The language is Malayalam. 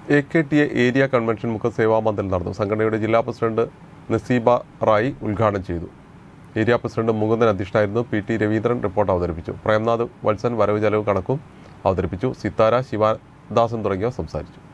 AKTA ഏരിയ കൺവെൻഷൻ മുഖ സേവാ മന്ദിൽ നടന്നു. സംഘടനയുടെ ജില്ലാ പ്രസിഡന്റ് നസീബ റായി ഉദ്ഘാടനം ചെയ്തു. ഏരിയ പ്രസിഡന്റ് മുകുന്ദൻ അധ്യക്ഷനായിരുന്നു. PT രവീന്ദ്രൻ റിപ്പോർട്ട് അവതരിപ്പിച്ചു. പ്രേംനാഥ് വത്സൻ വരവ് ചെലവ് കണക്കും അവതരിപ്പിച്ചു. സിത്താര, ശിവദാസൻ തുടങ്ങിയവർ സംസാരിച്ചു.